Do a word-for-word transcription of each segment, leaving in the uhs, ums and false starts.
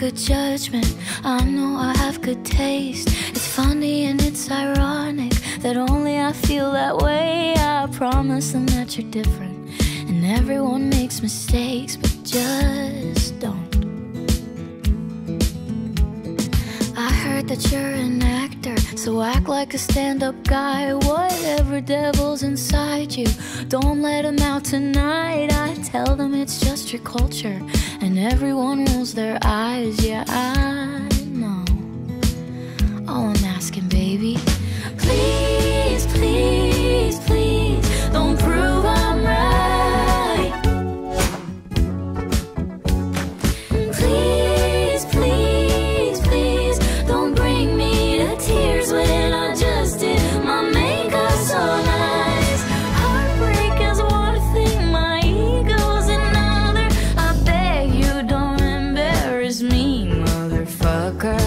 good judgment, I know I have good taste. It's funny and it's ironic that only I feel that way. I promise them that you're different, and everyone makes mistakes, but just don't. I heard that you're an actor, so act like a stand-up guy. Whatever devil's inside you, don't let him out tonight. I tell them it's just your culture, and everyone rolls their eyes. Yeah, I know. All I'm asking, baby, please, please, please, don't prove I'm right. Please, please, please, don't bring me to tears when I just did my makeup so nice. Heartbreak is one thing, my ego's another. I beg you don't embarrass me, motherfucker.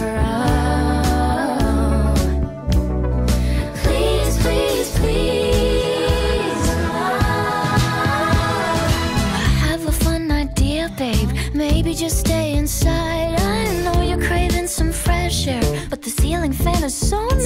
Maybe just stay inside. I know you're craving some fresh air, but the ceiling fan is so